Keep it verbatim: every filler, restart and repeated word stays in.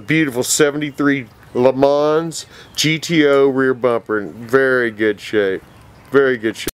beautiful seventy-three Le Mans G T O rear bumper in very good shape. Very good shape.